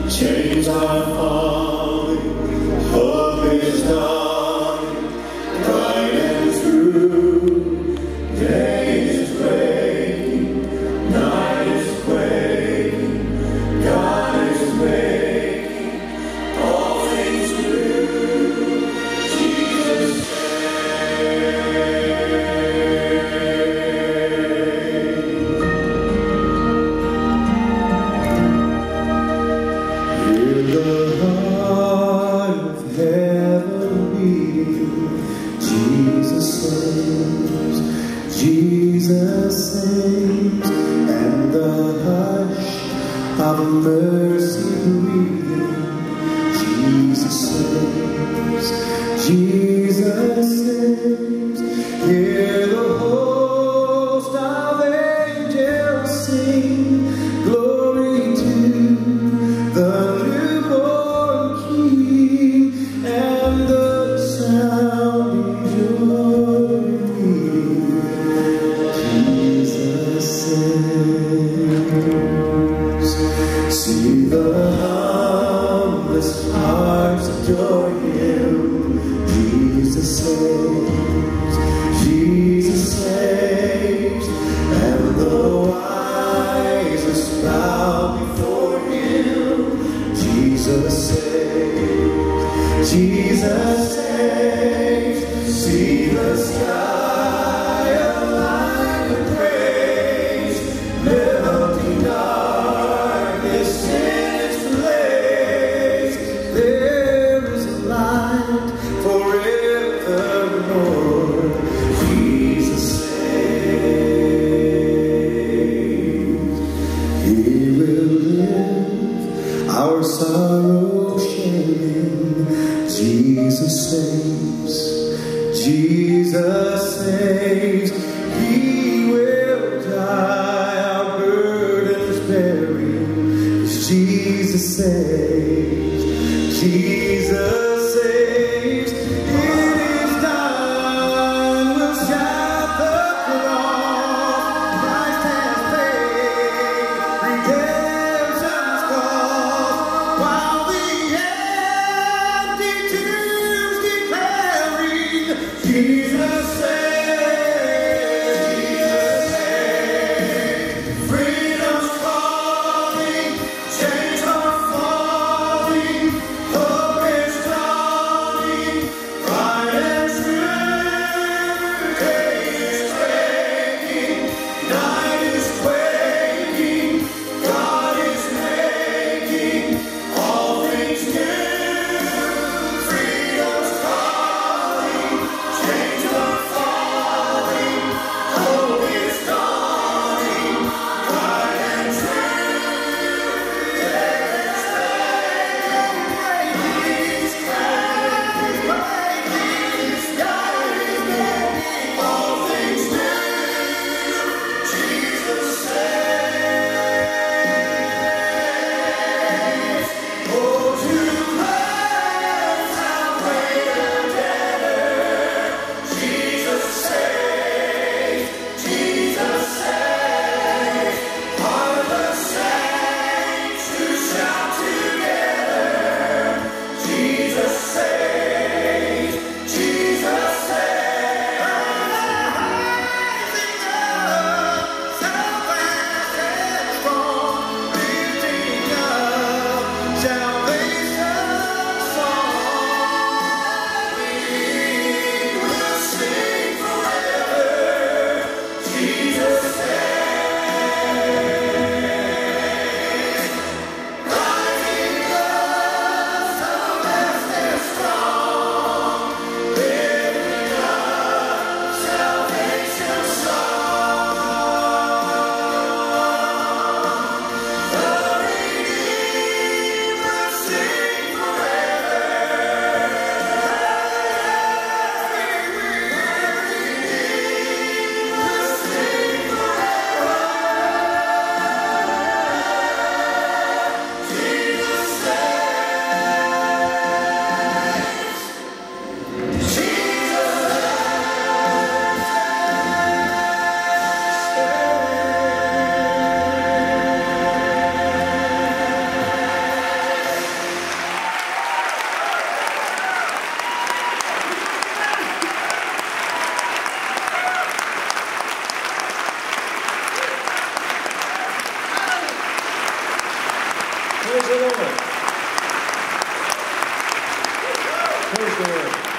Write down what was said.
Chains are falling, hope is dawning, bright and true. Day is breaking, night is quaking, God is making all things new. Jesus Jesus saves, and the hush of mercy breathing. Jesus saves, Jesus saves. Hear the host of angels sing, glory to the newborn King, and the sound joy. See the harmless hearts adore Him. Jesus saves, Jesus saves, and the wisest bow before Him. Jesus saves, Jesus saves. See the sky alive with praise, melting darkness in its blaze. There is a light forevermore. Jesus saves. He will live our sorrow sharing. Jesus saves, Jesus saves. He will die our burdens bearing. Jesus saves, Jesus saves. It is done. We'll shout the cross. Christ has paid redemption's cost, while the empty tombs declaring Jesus saves. Hope is the Lord. Praise the Lord.